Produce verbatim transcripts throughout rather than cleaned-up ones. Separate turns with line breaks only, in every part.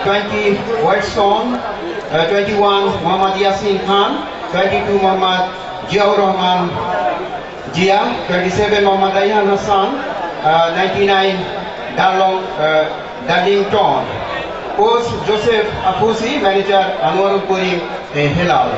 twenty White Stone, uh, twenty-one Muhammad Yasin Khan, twenty-two Muhammad Jiaur Rahman Jia, twenty-seven Muhammad Ayhan Hassan, uh, ninety-nine Darlong uh, Darlington. Coach Joseph Afusi, manager Anwarul Karim uh, Hilal.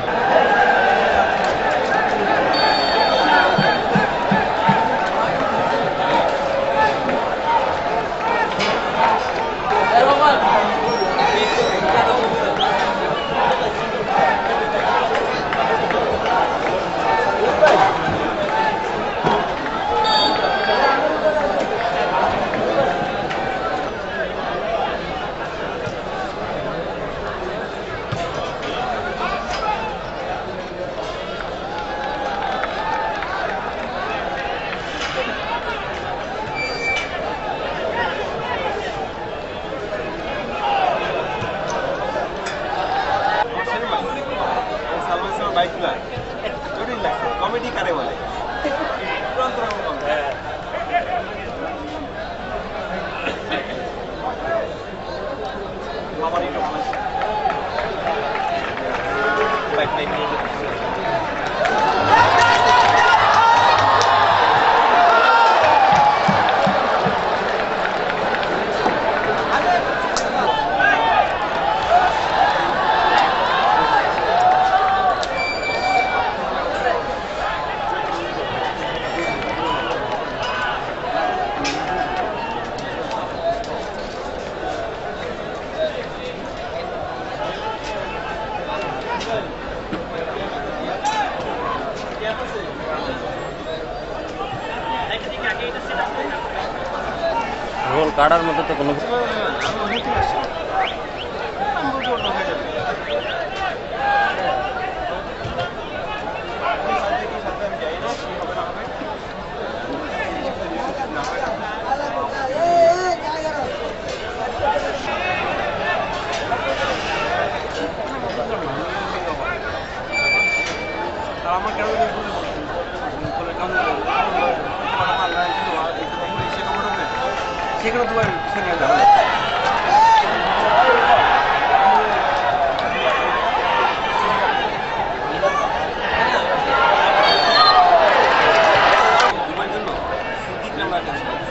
Comedy करे वाले तुरंत हमारी back
role काटार मध्य तो कोनो
সেখানে তোমার সেখানে যাবে তোমার জন্য সুতি ক্যামেরা কাজ করে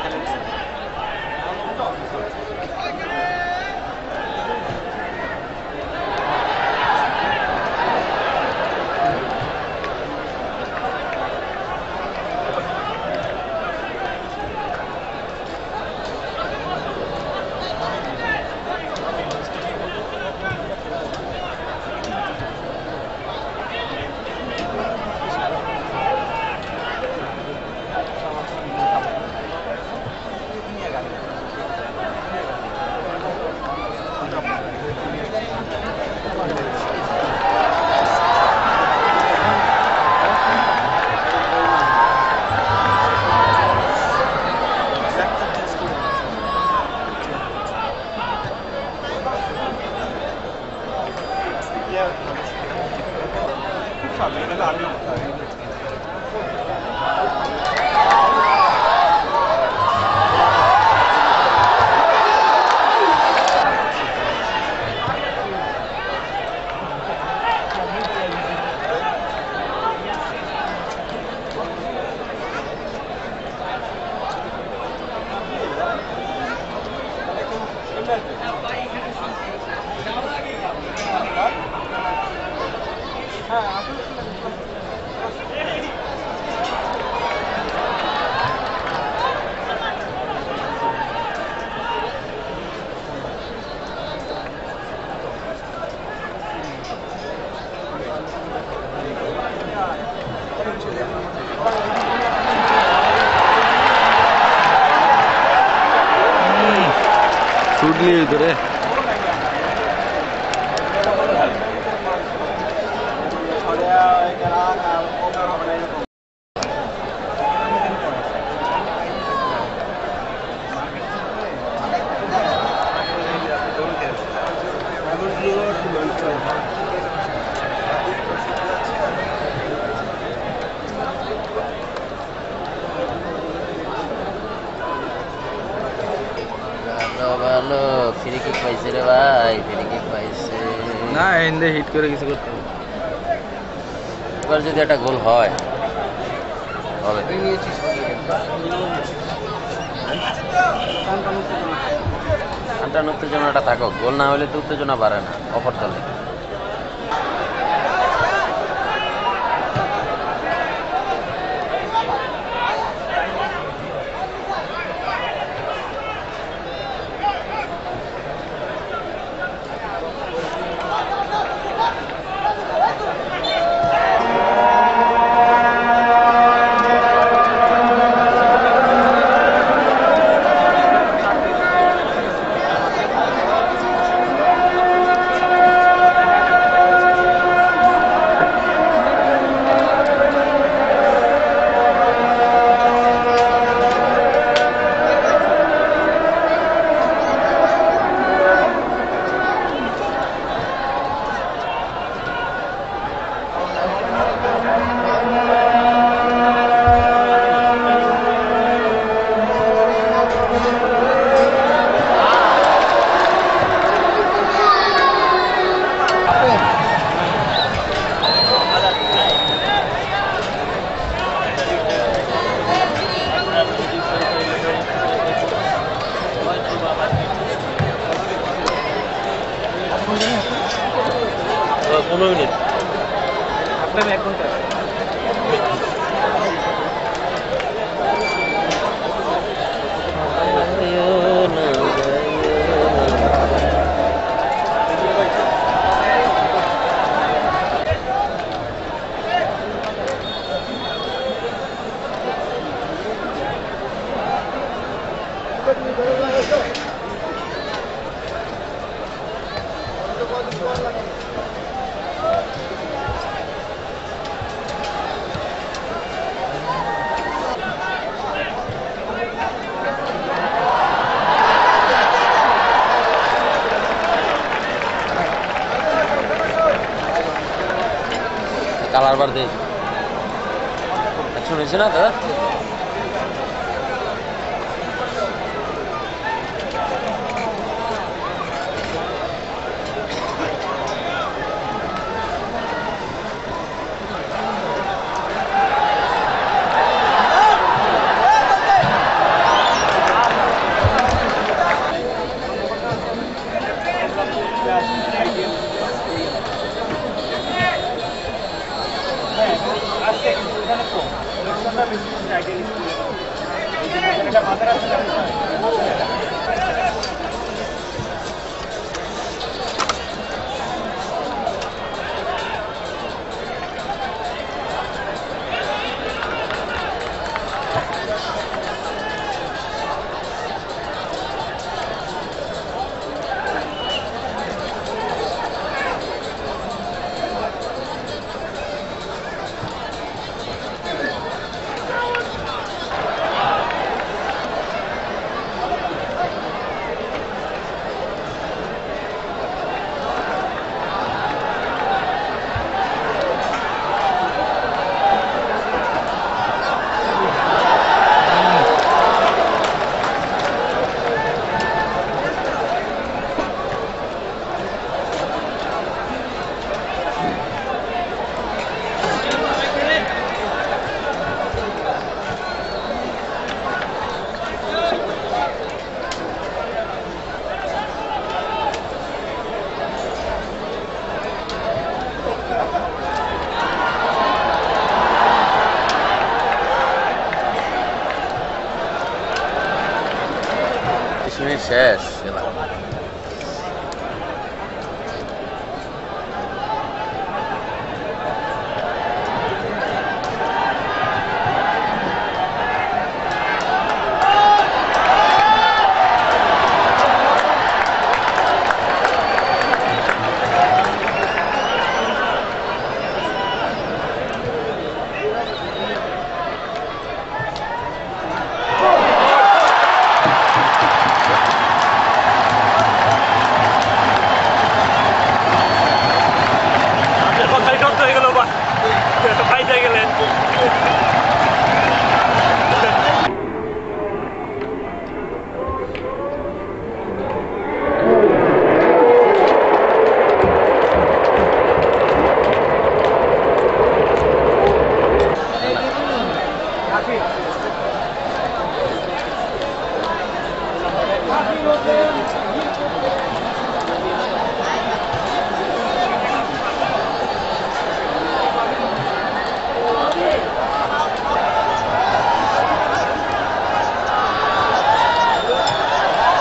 ছুটলি ভিতরে
ভালো ফ্রি কিক পাইছে রে ভাই, ফ্রি কিক পাইছে
না এন্ডে হিট করে কিছু করতে হবে।
এবার যদি একটা গোল হয় হবে। টান উত্তেজনাটা থাকুক, গোল না হলে তো উত্তেজনা বাড়ে না অপর দলে।
পনেরো মিনিট
আপনার এক ঘন্টা
কালার বার দে শুনেছি না দাদা। শেষ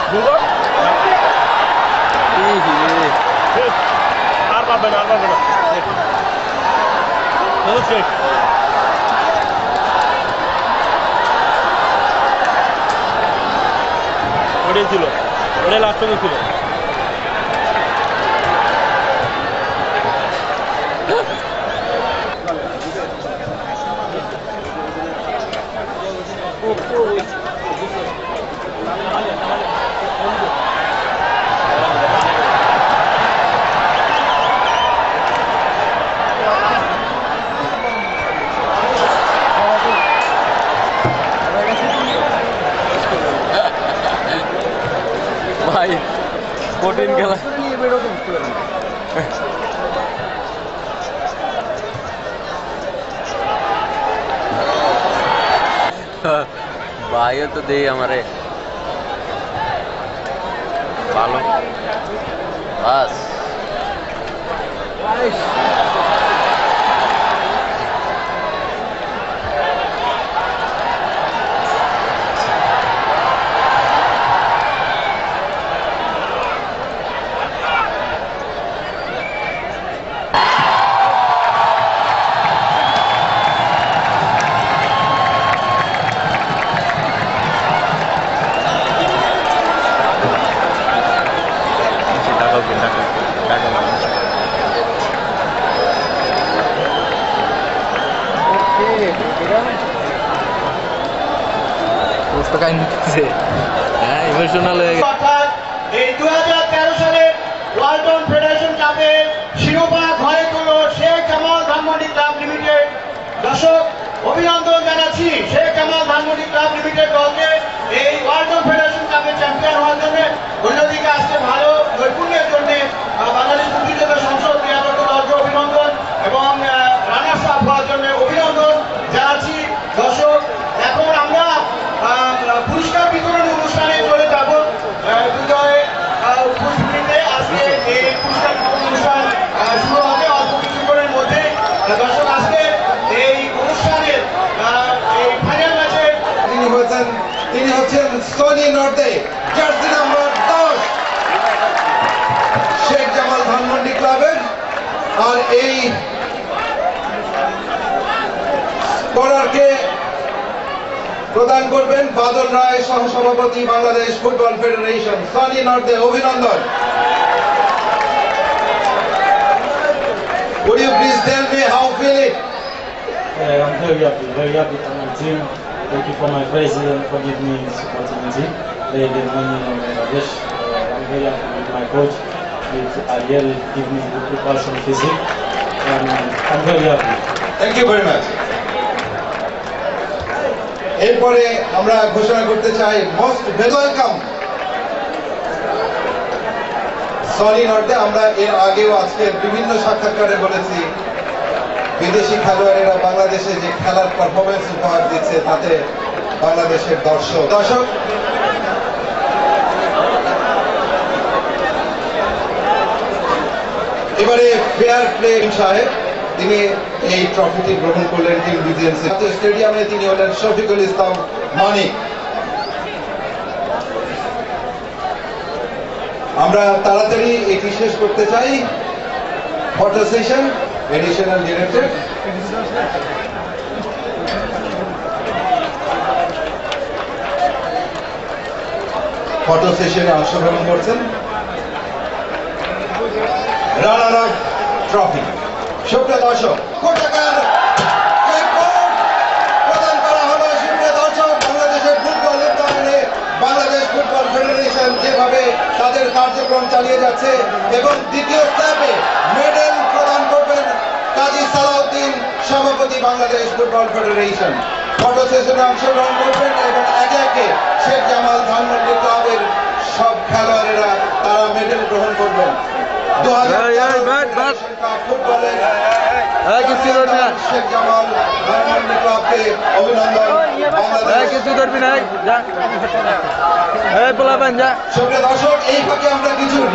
আর পাবে না আর পাবে না শেষ ওটাই ছিল ওটাই লাস্ট ছিল
ভাই কঠিন খেলা
ভাইও তো দেই আমারে ভালো বাস
পুস্তকায় নিচ্ছে হ্যাঁ ইমোশনাল হয়ে গেছে।
অর্থাৎ এই দু হাজার তেরো সালের ওয়ালটন ফেডারেশন কাপের শিরোপা ঘরে তুলল শেখ জামাল ধানমন্ডি ক্লাব লিমিটেড। দর্শক অভিনন্দন জানাচ্ছি শেখ জামাল ধানমন্ডি ক্লাব লিমিটেড দলকে এই ওয়ালটন ফেডারেশন কাপের চ্যাম্পিয়ন হওয়ার জন্য। অন্যদিকে আজকে ভালো নৈপুণ্যের জন্য বাংলাদেশ মুক্তিযোদ্ধা সংসদ ক্রীড়াদল দলকে অভিনন্দন এবং রানার্স আপ হওয়ার জন্য অভিনন্দন জানাচ্ছি। দর্শক এখন আমরা পুরস্কার বিতরণ অনুষ্ঠানে চলে যাব। বিজয় উপস্থিতিতে আজকে এই পুরস্কার বিতরণ অনুষ্ঠান শুরু হবে অল্প কিছুক্ষণের মধ্যে। দর্শক আজকে এই অনুষ্ঠানের এই ফাইনাল ম্যাচে তিনি হয়েছেন তিনি হচ্ছেন সনি নর্দে, জার্সি নাম্বার দশ, শেখ জামাল ধানমন্ডি ক্লাবের। আর এই স্কোরারকে প্রদান করবেন বাদল রায়, সহসভাপতি Bangladesh football federation. Sonny Norde, অভিনন্দন। Would you please tell me how you feel it?
Uh, I'm very happy, very happy for my team. Thank you for my president for giving me supporting the team. They did money in Bangladesh. Uh, I'm very happy with my coach. With Ariel, give me good preparation physique. And I'm very happy.
Thank you very much. এরপরে আমরা ঘোষণা করতে চাই most welcome Sony নর্দে। আমরা এর আগেও আজকের বিভিন্ন সাক্ষাৎকারে বলেছি বিদেশি খেলোয়াড়েরা বাংলাদেশে যে খেলার পারফরমেন্স উপহার দিচ্ছে তাতে বাংলাদেশের দর্শক দর্শক এবারে ফেয়ার প্লে সাহেব তিনি এই ট্রফিটি গ্রহণ করলেন টিম বিজেএমসি স্টেডিয়ামে। তিনি হলেন শফিকুল ইসলাম মানিক। আমরা তাড়াতাড়ি এটি শেষ করতে চাই। Photo session, additional director photo সেশনে অংশগ্রহণ করছেন। রানার আপ ট্রফি সুপ্রিয় দর্শক টাকার প্রদান করা হলো। সুপ্রিয় দর্শক, বাংলাদেশের ফুটবল উন্নয়নে বাংলাদেশ ফুটবল ফেডারেশন যেভাবে তাদের কার্যক্রম চালিয়ে যাচ্ছে এবং দ্বিতীয় স্টেপে মেডেল প্রদান করবেন কাজী সালাউদ্দিন, সভাপতি বাংলাদেশ ফুটবল ফেডারেশন। ফটো সেশনে অংশগ্রহণ করবেন এবং একে একে শেখ জামাল ধানমন্ডি ক্লাবের সব খেলোয়াড়েরা তারা মেডেল গ্রহণ করবেন। দু হাজার ফুটবলের শেখ জামাল ধানমন্ডি ক্লাবকে অভিনন্দন। সুপ্রিয় দর্শক, এই ফাঁকে আমরা কিছু